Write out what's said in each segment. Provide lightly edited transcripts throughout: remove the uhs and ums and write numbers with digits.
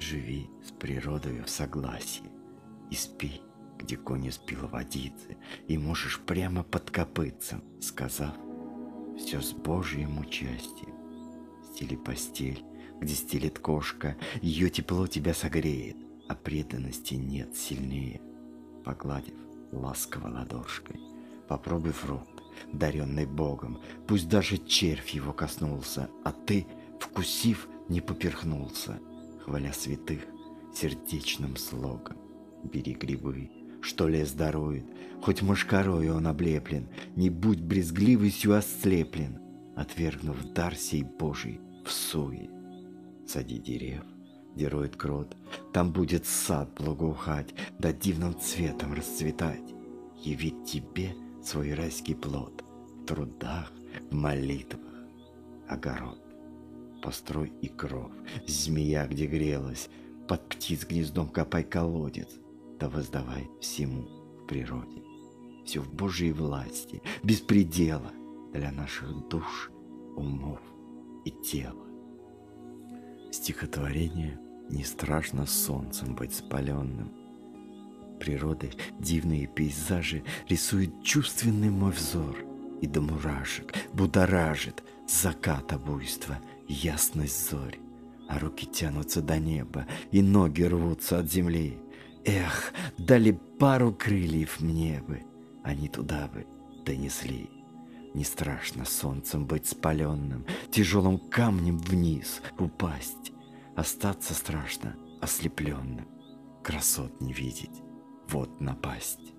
Живи с природою в согласии и спи, где конь спила водицы, и можешь прямо под копытцем, сказав все с Божьим участием. Стели постель, где стелет кошка, ее тепло тебя согреет, а преданности нет сильнее. Погладив ласково ладошкой, попробуй рот, даренный Богом, пусть даже червь его коснулся, а ты, вкусив, не поперхнулся, хваля святых сердечным слогом. Бери грибы, что лес дарует, хоть мошкарою он облеплен, не будь брезгливостью ослеплен, отвергнув дар сей Божий в суе. Сади дерев, где роет крот, там будет сад благоухать, да дивным цветом расцветать, явить тебе свой райский плод в трудах, в молитвах, огород. Построй и кров, змея, где грелась, под птиц гнездом копай колодец, да воздавай всему в природе. Все в Божьей власти, без предела для наших душ, умов и тела. Стихотворение «Не страшно солнцем быть спаленным». Природы дивные пейзажи рисует чувственный мой взор, и до мурашек будоражит заката буйства, ясность зорь, а руки тянутся до неба, и ноги рвутся от земли. Эх, дали пару крыльев мне бы, они туда бы донесли. Не страшно солнцем быть спаленным, тяжелым камнем вниз упасть. Остаться страшно ослепленным, красот не видеть, вот напасть.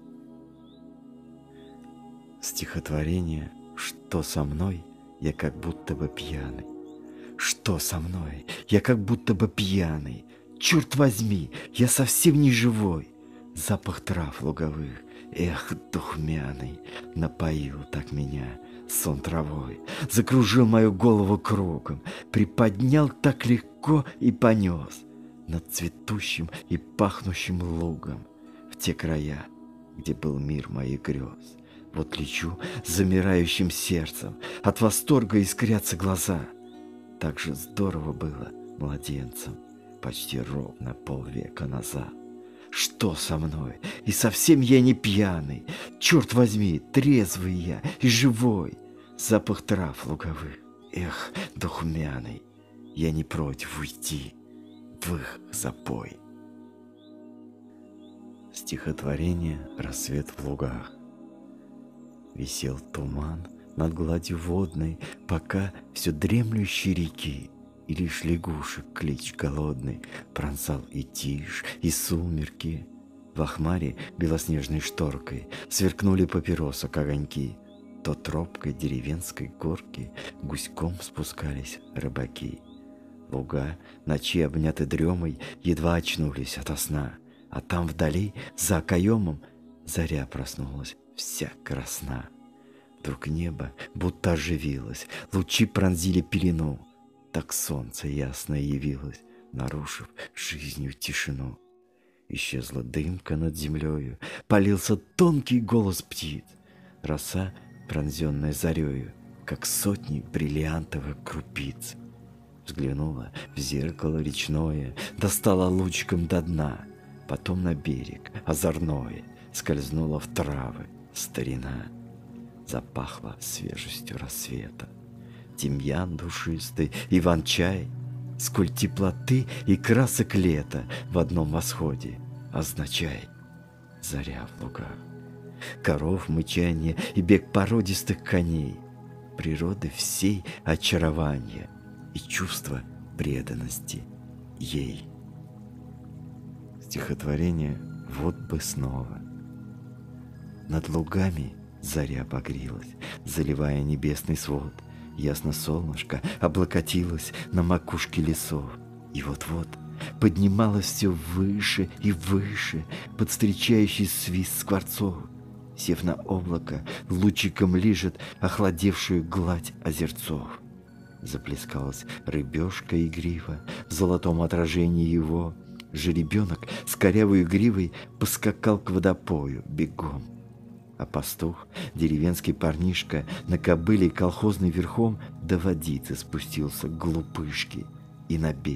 Стихотворение «Что со мной? Я как будто бы пьяный». Что со мной? Я как будто бы пьяный. Черт возьми, я совсем не живой. Запах трав луговых, эх, духмяный, напоил так меня сон травой, закружил мою голову кругом, приподнял так легко и понес над цветущим и пахнущим лугом в те края, где был мир моих грез. Вот лечу с замирающим сердцем, от восторга искрятся глаза. Так же здорово было младенцем почти ровно полвека назад. Что со мной? И совсем я не пьяный. Черт возьми, трезвый я и живой. Запах трав луговых, эх, духмяный. Я не против уйти в их запой. Стихотворение «Рассвет в лугах». Висел туман над гладью водной, пока все дремлющие реки, и лишь лягушек клич голодный пронзал и тишь, и сумерки. В охмаре белоснежной шторкой сверкнули папиросок огоньки. То тропкой деревенской горки гуськом спускались рыбаки. Луга, ночи обняты дремой, едва очнулись ото сна, а там вдали, за окоемом, заря проснулась вся красна. Вдруг небо будто оживилось, лучи пронзили пелену. Так солнце ясное явилось, нарушив жизнью тишину. Исчезла дымка над землею, полился тонкий голос птиц. Роса, пронзенная зарею, как сотни бриллиантовых крупиц. Взглянула в зеркало речное, достала лучиком до дна, потом на берег озорное, скользнула в травы старина. Запахло свежестью рассвета. Тимьян душистый, иван-чай, сколь теплоты и красок лета в одном восходе означай. Заря в лугах, коров мычанье и бег породистых коней, природы всей очарование и чувство преданности ей. Стихотворение «Вот бы снова». Над лугами заря багрилась, заливая небесный свод. Ясно солнышко облокотилось на макушке лесов, и вот-вот поднималось все выше и выше под встречающий свист скворцов. Сев на облако, лучиком лижет охладевшую гладь озерцов. Заплескалась рыбешка игриво в золотом отражении его. Жеребенок с корявой гривой поскакал к водопою бегом. А пастух, деревенский парнишка, на кобыле колхозный верхом до водицы спустился к глупышке и на берег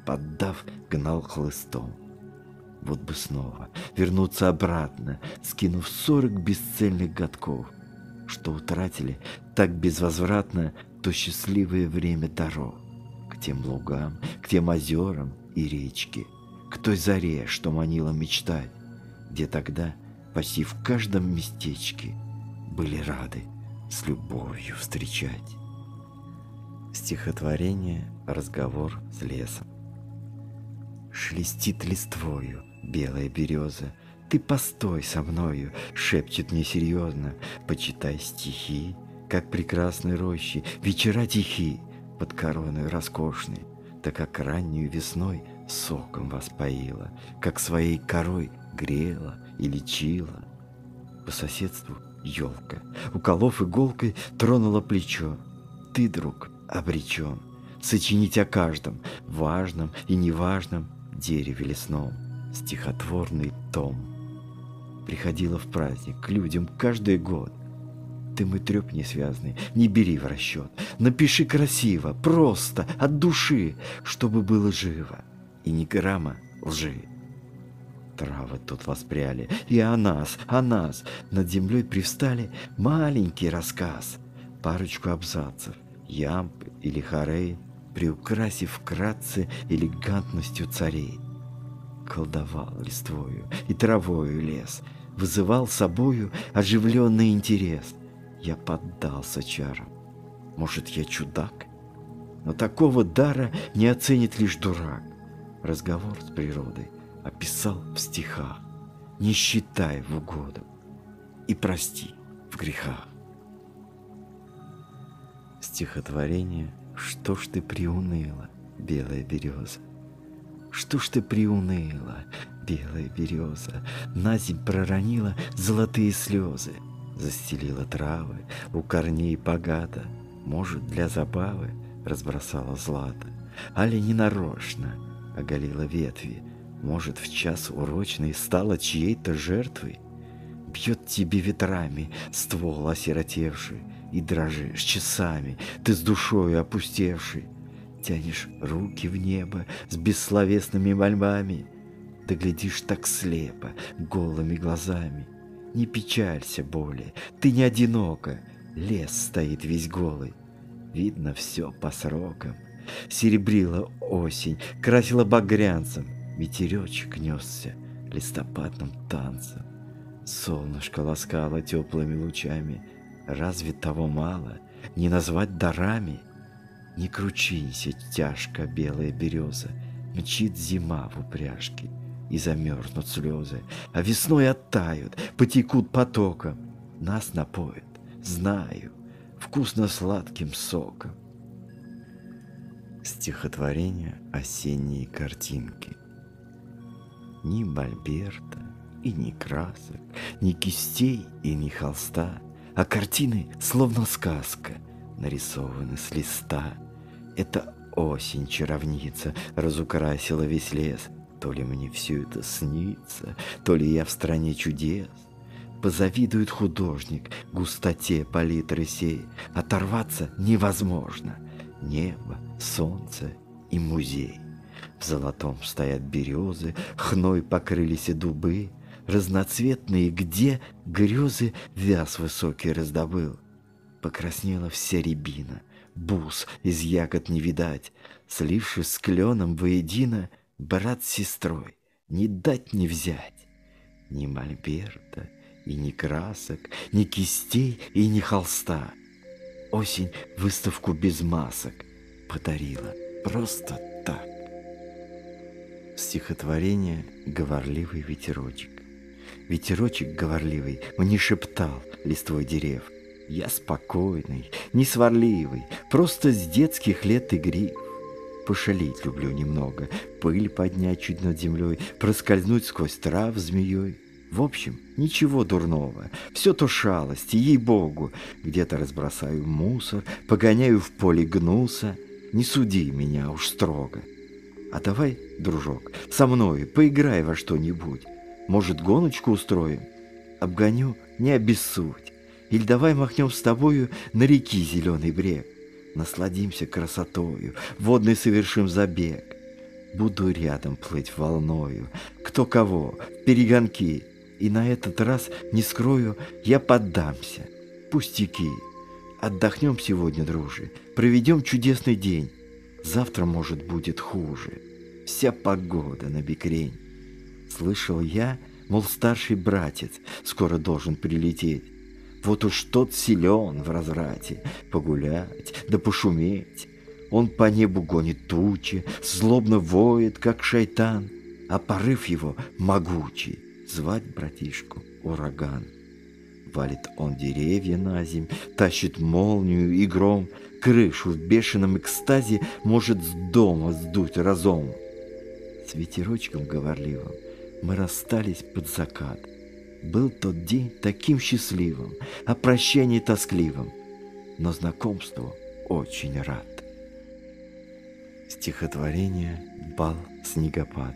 поддав, гнал хлыстом. Вот бы снова вернуться обратно, скинув 40 бесцельных годков, что утратили так безвозвратно то счастливое время дорог, к тем лугам, к тем озерам и речке, к той заре, что манила мечтать, где тогда почти в каждом местечке были рады с любовью встречать. Стихотворение «Разговор с лесом». Шелестит листвою белая береза, ты постой со мною, шепчет мне серьезно, почитай стихи, как прекрасной рощи, вечера тихи, под короной роскошной, так как раннюю весной соком вас поила, как своей корой грела и лечила. По соседству елка, уколов иголкой, тронула плечо. Ты, друг, обречен сочинить о каждом важном и неважном дереве лесном стихотворный том. Приходила в праздник к людям каждый год. Ты мой треп несвязный, не бери в расчет. Напиши красиво, просто, от души, чтобы было живо и ни грамма лжи. Травы тут воспряли, и о нас над землей привстали маленький рассказ, парочку абзацев, ямб или хорей, приукрасив вкратце элегантностью царей. Колдовал листвою и травою лес, вызывал собою оживленный интерес. Я поддался чарам. Может, я чудак? Но такого дара не оценит лишь дурак. Разговор с природой описал в стихах. Не считай в угоду и прости в грехах. Стихотворение «Что ж ты приуныла, белая береза?» Что ж ты приуныла, белая береза? Наземь проронила золотые слезы, застелила травы у корней богато, может, для забавы разбросала злато, али ненарочно оголила ветви, может, в час урочный стала чьей-то жертвой. Бьет тебе ветрами ствол осиротевший, и дрожишь часами, ты с душою опустевший. Тянешь руки в небо с бессловесными мольбами, да глядишь так слепо, голыми глазами. Не печалься более, ты не одинока, лес стоит весь голый. Видно все по срокам. Серебрила осень, красила багрянцем, ветеречек несся листопадным танцем. Солнышко ласкало теплыми лучами, разве того мало, не назвать дарами? Не кручинься, тяжко белая береза, мчит зима в упряжке, и замерзнут слезы, а весной оттают, потекут потоком, нас напоят, знаю, вкусно-сладким соком. Стихотворение «Осенние картинки». Ни мольберта и ни красок, ни кистей и ни холста, а картины, словно сказка, нарисованы с листа. Это осень чаровница разукрасила весь лес. То ли мне все это снится, то ли я в стране чудес. Позавидует художник густоте палитры сей. Оторваться невозможно. Небо, солнце и музей. В золотом стоят березы, хной покрылись и дубы. Разноцветные, где грезы вяз высокий раздобыл. Покраснела вся рябина, бус из ягод не видать, слившись с кленом воедино, брат с сестрой, не дать не взять. Ни мольберта и ни красок, ни кистей и ни холста. Осень выставку без масок подарила просто так. Стихотворение «Говорливый ветерочек». Ветерочек говорливый мне шептал листвой дерев: я спокойный, не сварливый, просто с детских лет игрив. Пошалить люблю немного, пыль поднять чуть над землей, проскользнуть сквозь трав змеей. В общем, ничего дурного, все то шалости, ей-богу. Где-то разбросаю мусор, погоняю в поле гнуса. Не суди меня уж строго. А давай, дружок, со мной поиграй во что-нибудь. Может, гоночку устроим? Обгоню, не обессудь. Или давай махнем с тобою на реки зеленый брег. Насладимся красотою, водный совершим забег. Буду рядом плыть волною, кто кого, в перегонки. И на этот раз, не скрою, я поддамся. Пустяки. Отдохнем сегодня, дружи, проведем чудесный день. Завтра, может, будет хуже. Вся погода набекрень. Слышал я, мол, старший братец скоро должен прилететь. Вот уж тот силен в разврате, погулять да пошуметь. Он по небу гонит тучи, злобно воет, как шайтан, а порыв его могучий, звать братишку ураган. Валит он деревья на земь, тащит молнию и гром, крышу в бешеном экстазе может с дома сдуть разом. С ветерочком говорливым мы расстались под закат. Был тот день таким счастливым, о прощании тоскливым, но знакомству очень рад. Стихотворение «Бал снегопад».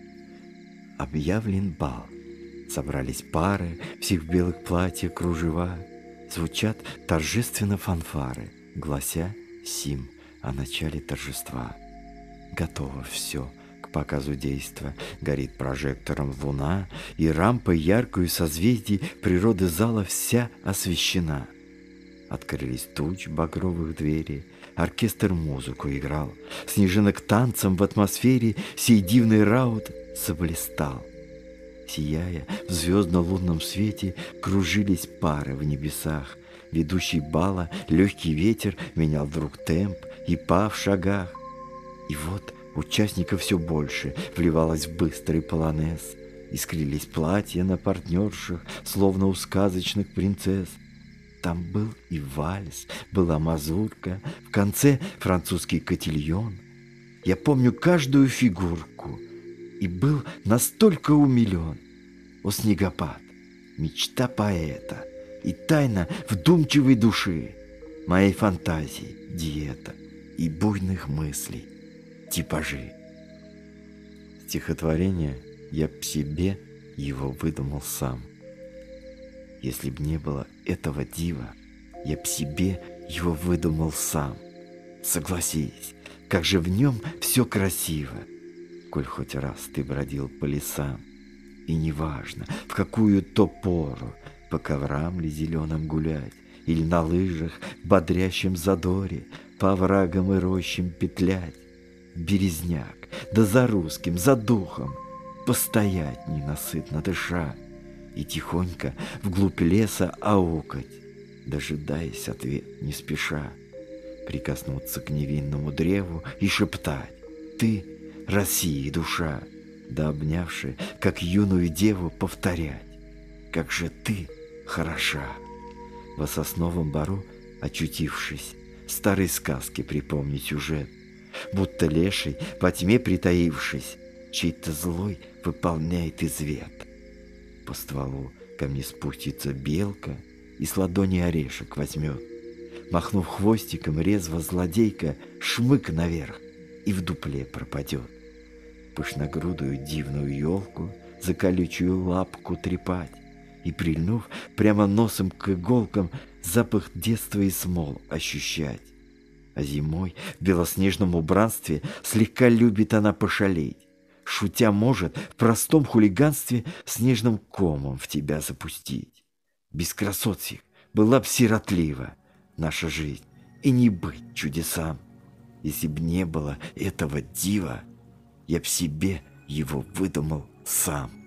Объявлен бал. Собрались пары, всех в белых платьях кружева. Звучат торжественно фанфары, глася сим о начале торжества. Готово все к показу действа. Горит прожектором луна, и рампой яркую созвездий природы зала вся освещена. Открылись туч багровых двери, оркестр музыку играл, снежинок танцем в атмосфере сей дивный раут заблистал. Сияя в звездно-лунном свете, кружились пары в небесах. Ведущий бала легкий ветер менял вдруг темп и па в шагах. И вот участников все больше вливалось в быстрый полонез. Искрились платья на партнерших, словно у сказочных принцесс. Там был и вальс, была мазурка, в конце французский котильон. Я помню каждую фигурку и был настолько умилен. О, снегопад, мечта поэта и тайна вдумчивой души, моей фантазии диета и буйных мыслей типажи. Стихотворение я б себе его выдумал сам. Если б не было этого дива, я б себе его выдумал сам. Согласись, как же в нем все красиво, коль хоть раз ты бродил по лесам. И неважно, в какую то пору, по коврам ли зеленым гулять, или на лыжах в бодрящем задоре, по оврагам и рощам петлять. Березняк, да за русским, за духом, постоять ненасытно дыша, и тихонько вглубь леса аукать, дожидаясь ответ не спеша, прикоснуться к невинному древу и шептать: «Ты, России душа!» Да обнявши, как юную деву, повторять: «Как же ты хороша!» В сосновом бору, очутившись, старой сказки припомни сюжет, будто леший, во тьме притаившись, чей-то злой выполняет извет. По стволу ко мне спустится белка и с ладони орешек возьмет. Махнув хвостиком, резво злодейка шмык наверх и в дупле пропадет. Пышногрудую дивную елку за колючую лапку трепать и, прильнув прямо носом к иголкам, запах детства и смол ощущать. А зимой в белоснежном убранстве слегка любит она пошалеть. Шутя может в простом хулиганстве снежным комом в тебя запустить. Без красот сих была б сиротлива наша жизнь, и не быть чудесам. Если б не было этого дива, я б себе его выдумал сам.